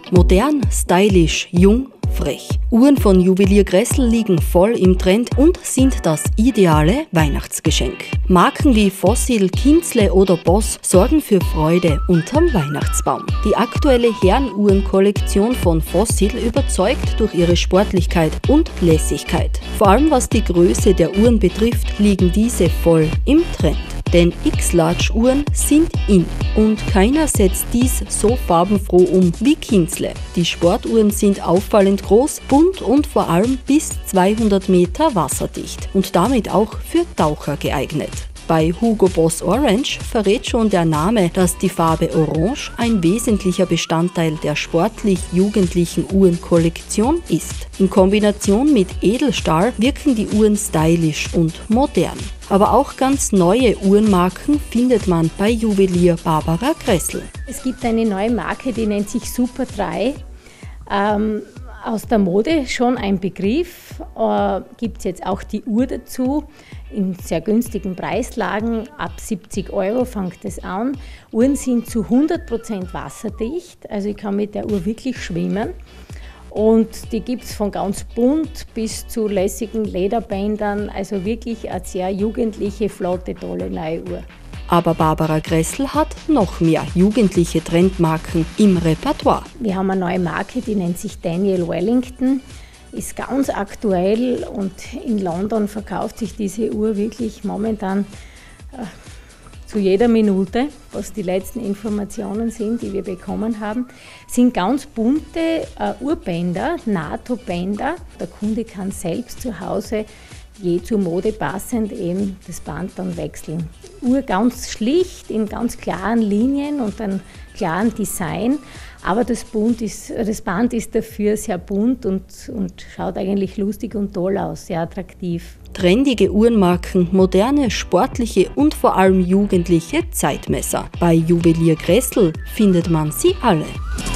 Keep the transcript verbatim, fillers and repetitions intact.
Modern, stylisch, jung, frech. Uhren von Juwelier Gressel liegen voll im Trend und sind das ideale Weihnachtsgeschenk. Marken wie Fossil, Kinzle oder Boss sorgen für Freude unterm Weihnachtsbaum. Die aktuelle Herrenuhrenkollektion von Fossil überzeugt durch ihre Sportlichkeit und Lässigkeit. Vor allem was die Größe der Uhren betrifft, liegen diese voll im Trend. Denn X-Large-Uhren sind in und keiner setzt dies so farbenfroh um wie Kinzle. Die Sportuhren sind auffallend groß, bunt und vor allem bis zweihundert Meter wasserdicht und damit auch für Taucher geeignet. Bei Hugo Boss Orange verrät schon der Name, dass die Farbe Orange ein wesentlicher Bestandteil der sportlich-jugendlichen Uhrenkollektion ist. In Kombination mit Edelstahl wirken die Uhren stylisch und modern. Aber auch ganz neue Uhrenmarken findet man bei Juwelier Barbara Gressel. Es gibt eine neue Marke, die nennt sich Super drei. Ähm, aus der Mode schon ein Begriff, äh, gibt es jetzt auch die Uhr dazu. In sehr günstigen Preislagen, ab siebzig Euro fängt es an. Uhren sind zu hundert Prozent wasserdicht, also ich kann mit der Uhr wirklich schwimmen. Und die gibt es von ganz bunt bis zu lässigen Lederbändern, also wirklich eine sehr jugendliche, flotte, tolle neue Uhr. Aber Barbara Gressel hat noch mehr jugendliche Trendmarken im Repertoire. Wir haben eine neue Marke, die nennt sich Daniel Wellington. Ist ganz aktuell und in London verkauft sich diese Uhr wirklich momentan äh, zu jeder Minute, was die letzten Informationen sind, die wir bekommen haben. Sind ganz bunte äh, Uhrbänder, NATO-Bänder. Der Kunde kann selbst zu Hause je zur Mode passend eben das Band dann wechseln. Uhr ganz schlicht, in ganz klaren Linien und einem klaren Design. Aber das, Bund ist, das Band ist dafür sehr bunt und, und schaut eigentlich lustig und toll aus, sehr attraktiv. Trendige Uhrenmarken, moderne, sportliche und vor allem jugendliche Zeitmesser. Bei Juwelier Gressel findet man sie alle.